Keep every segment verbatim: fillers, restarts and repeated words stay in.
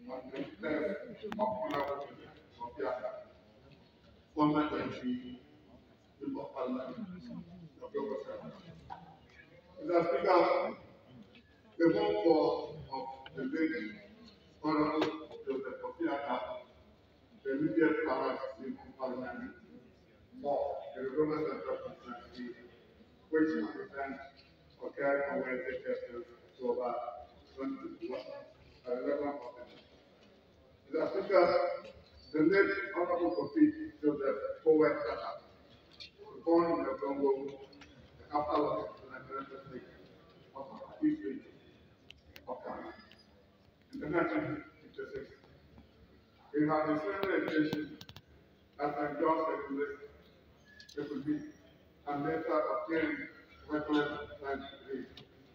on the death of Honorable Sofiata, former country Member of Parliament of Yoga State. Mister Speaker, the home court of the late Honorable Joseph Sofiata, the immediate powers in Parliament for the Yoga Central constituency, which represents occurred on Wednesday, first October twenty twenty-one at eleven o'clock. Mister Speaker, the late Honorable Kofi Joseph Howard Tata, born in the Congo, the capital of the Nigerian state of East Region of Ghana, in the nineteen fifty-six. He had the same education as Saint John's Secondary Republic and later obtained bachelor's science degree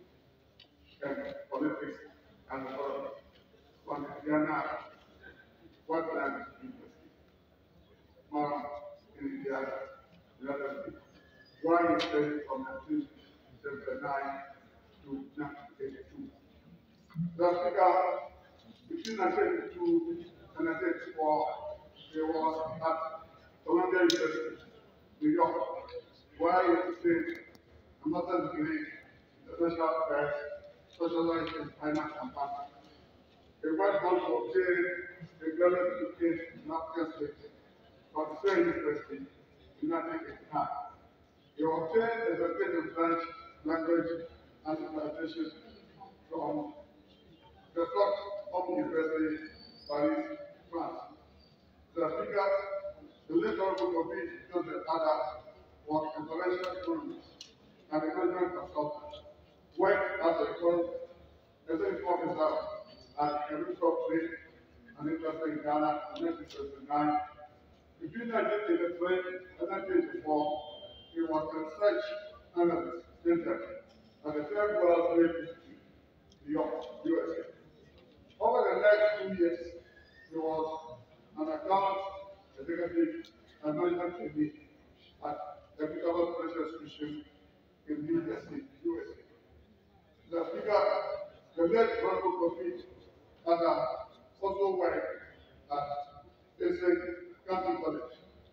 in politics and economics from the Ghana Wetland University, Mount in Indiana, United States, while he stayed from nineteen seventy-nine to nineteen eighty-two. The Speaker, between nineteen eighty-two and nineteen eighty-four, he was at Columbia University, New York, where he obtained a master's degree in international affairs, specialized in finance and banking. He went on to obtain a graduate degree in African States from the same university in nineteen eighty-nine. He obtained a certificate in French language and civilization from the Sorbonne University, Paris, France. The Speaker, the late Honorable Kofi Joseph Tata, was a financial economist and a management consultant, worked as a executive officer at Chemical Trade and Industry in Ghana in nineteen seventy-nine. Between nineteen eighty-three and nineteen eighty-four, he was a research analyst intern at the Third World Trade Institute, New York, U S A. Over the next two years, he was an account executive and management trainee at the Equitable Financial Institution in New Jersey, U S A. The Speaker, the late Honorable Kofi Tata also worked at Basic County College,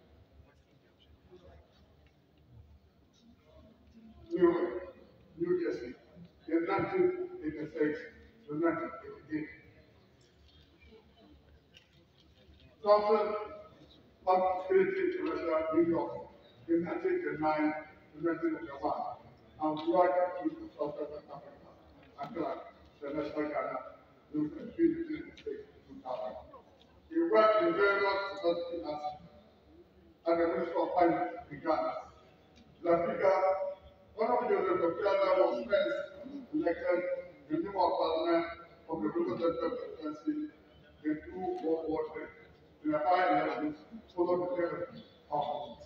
New York, New Jersey, in nineteen eighty-six to nineteen eighty-eight. Thompson Security International, New York, in nineteen eighty-nine to nineteen ninety-one, and worked with South Africa and Clark, the National Ghana, between nineteen eighty-six to two thousand. He worked in various societies as the Minister of Finance in Ghana. The Speaker, one of Joseph Obiada was first elected the Member of Parliament of the Local Central Constituency in two World War Three. In the five elections followed the death of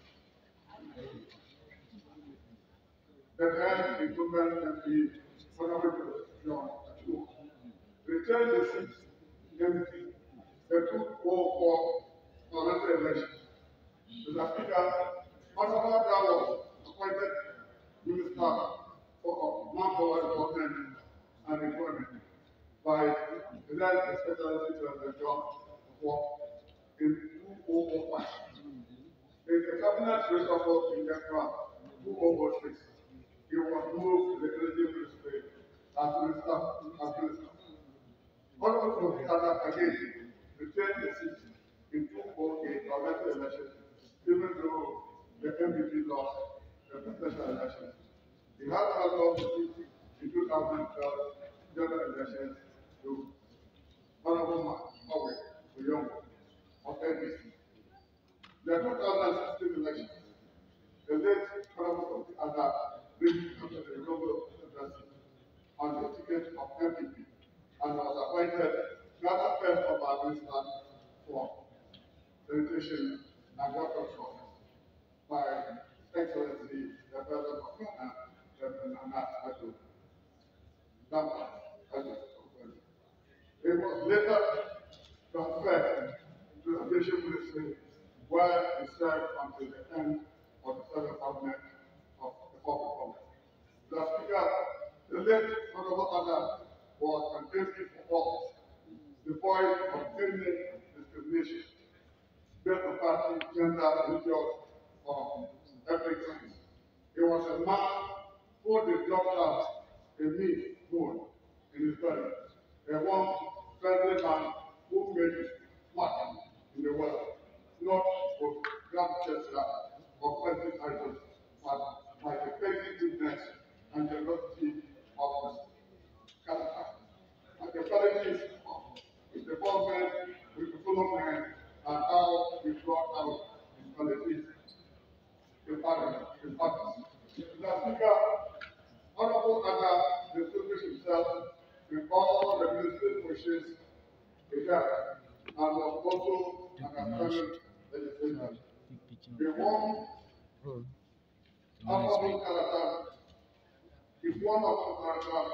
the then incumbent M P, Honorable John Achua. Returned the seat empty. The two World War parliamentary elections. Mister Speaker, Honorable Dao was appointed Minister for Manpower Development and Employment by the then Excellency President John Walker in two thousand five. In the cabinet reshuffle in Accra two thousand six, he was moved to the Energy Ministry as Minister. As minister. Honorable Kofi Tata again retained the seat in two thousand eight parliamentary elections, even though the M P P lost the presidential election. He had also the seat in two thousand twelve general elections to Honorable Mawe Uyongo of N D C. The two thousand sixteen elections, the late Honorable Kofi Tata reached the renewable presidency on the ticket of M P P and was appointed Ghana First of our Minister for Sanitation and Water Resources by Excellency the President of Ghana, President Nana Addo. It was later transferred to the Aviation Ministry, where he served until the end of the Federal Government of the Fourth Republic. The Speaker, the late Honorable Adam was contested for office before devoid of any discrimination based on party, gender, religious, or ethnic science. He was a man who did not have a meat bone in his belly, a warm, friendly man who made his mark in the world, not for grand gesture or fancy titles, but by the basic goodness and generosity of his character. And the qualities of his development with the full man and how he brought out his qualities in parliament, in parties. Mister Speaker, Honorable Aga distinguished himself in all the ministry positions he held and was also an appointed legislator. The warm, affable character, his wonderful character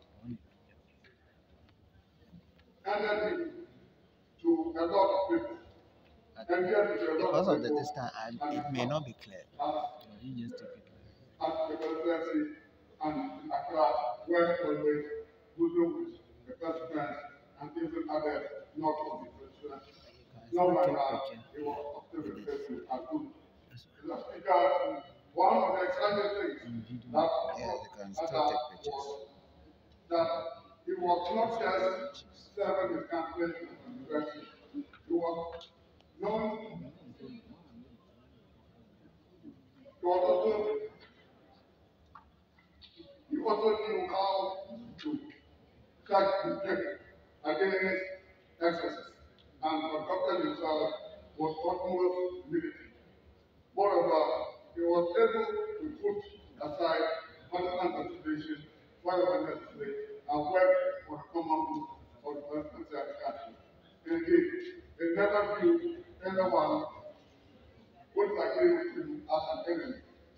ended him to a lot of people. And yet, to a lot Because of of the people, distance, and it may not be clear. You just take it. at the presidency and in Accra, where always Muslim with the president and even others not of the president. No matter he was often referred to as good. Mister Speaker, one of the exciting things that Yeah, you can Aga still take pictures. was that he was not just serving his campaign at the university. He was known, he was also he also knew how to catch the trick against excesses and conducted himself with utmost humility. Moreover, he was able to put aside personal consideration wherever necessary and work for the common good of the presidency of the country. Indeed, he never viewed anyone who disagreed with him as an enemy.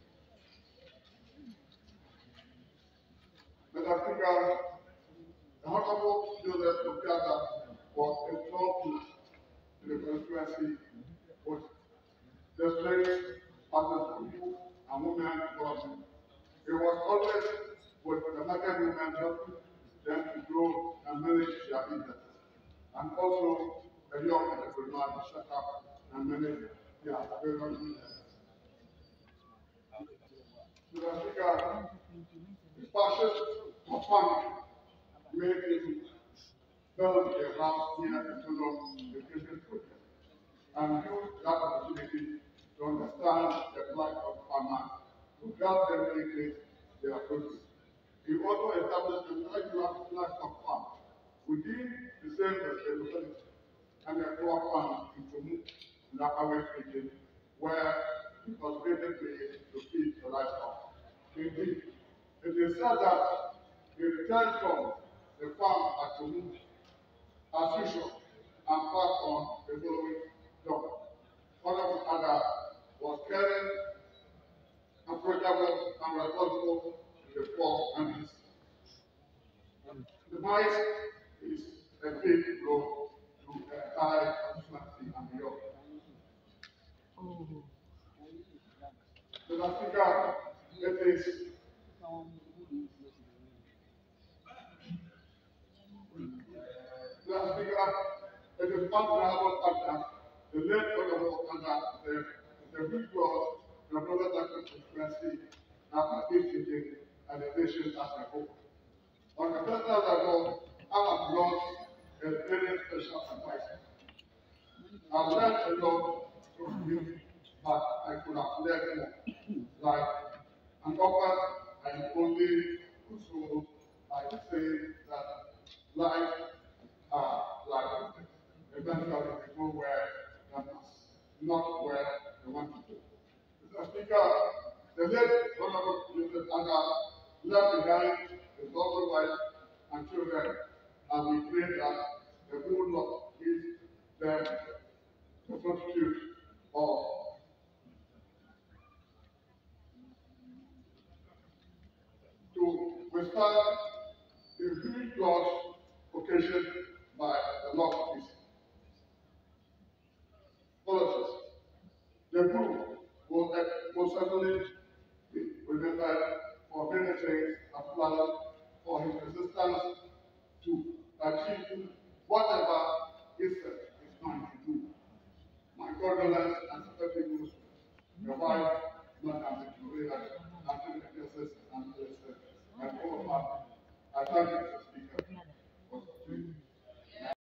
Mister Speaker, the Honorable Joseph Obiata was a strong pillar in the constituency with the strength partners for youth and women development. He was always with the market women helping them to grow and manage their business. And also the young entrepreneur to shut up and manage their various business. Mister Speaker, his passion for farming made him build a house near the children education project and use that opportunity to understand the plight of farmers to help them increase their produce. He also established a lifelong livestock farm within the same locality and a poor farm in Tomu, in the Upper West region, where he cultivated maize to feed the livestock. Indeed, it is said that he returned from the farm at Tomu as usual and passed on the following job. One of the other was caring, approachable, and responsible to the poor families. The mice is a big blow to the entire constituency and beyond. Mister Speaker, it is Mister Speaker, it is undeniable fact that the late Honorable Aga, the the big laws, the brother that constituency are participating and the nation as a whole. On the personal level, I have lost a very special advisor. I've learned a lot from him, but I could have learned more. Like an offer, I only also I say that life are like eventually they go where they must, not where they want to go. Mister Speaker, the late Honorable Mister Aga left behind his lovely wife and children, and we pray that the good Lord gives them the fortitude of to withstand the huge loss occasioned by the loss of his policies. The group will, will certainly be remembered for many things as well as for his resistance to achieve whatever Israel is trying to do. My condolence and sympathy goes to your wife, Madam Victoria, and to the Princess and Princess, and all of us. I thank you.